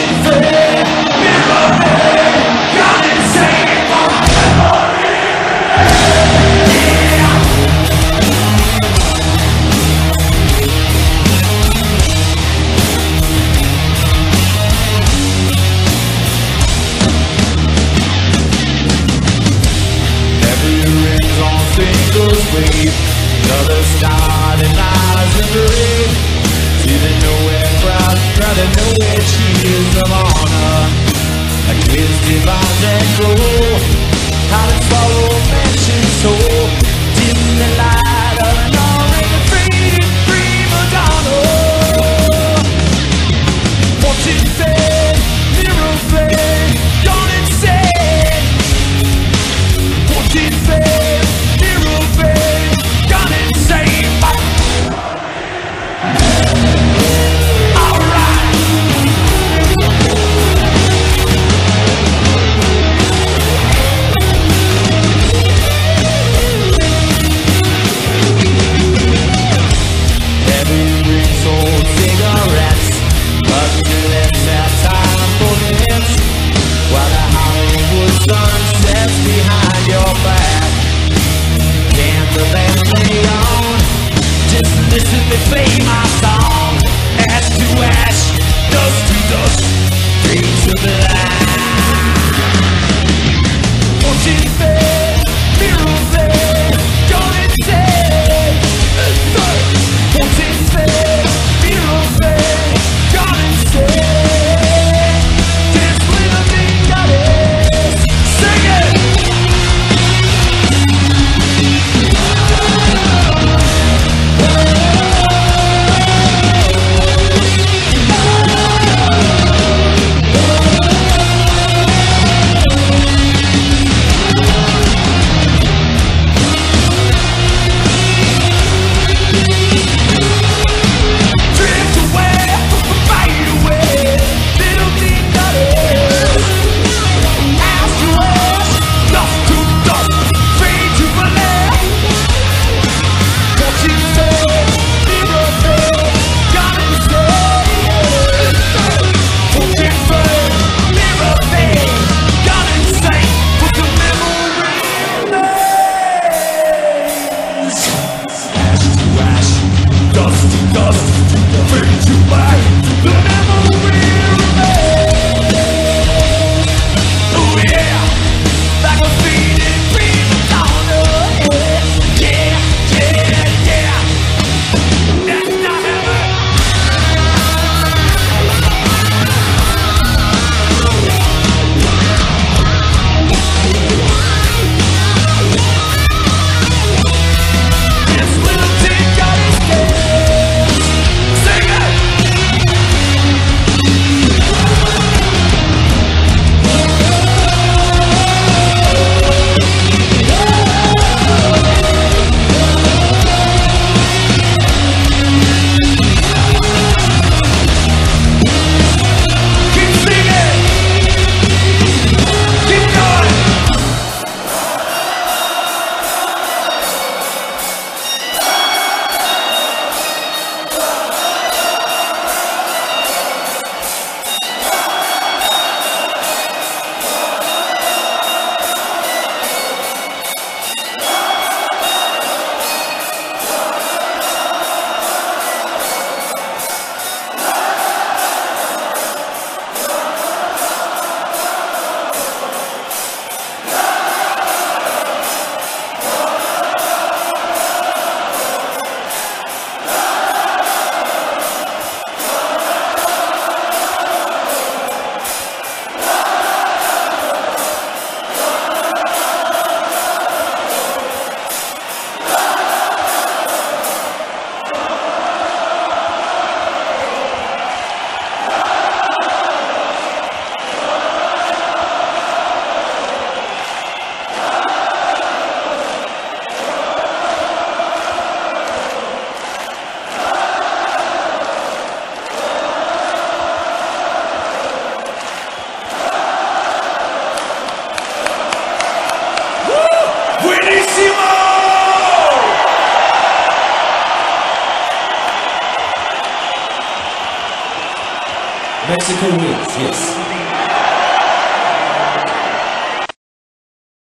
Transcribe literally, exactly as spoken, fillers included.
Another star that lies in the rain. See the nowhere crowd, crowd of nowhere cheers of honor. Like kids divine and grow, how to follow mansion soul. Dim the light of an already faded prima donna. Fortune fade, mirror fade, gone insane. Fortune fade, mirror fade, gone insane. Alright. Heavy rings, old cigarettes, but let's have time for this. While the Hollywood sun sets behind your back, candle and lay on. Just listen to play my song. Ash to ash, dust to dust, fade to black. Fortune fade, mirror fade, gone insane. Fortune fade, mirror fade, gone insane. Dance with a big goddess, sing it. Mexico wins, yes.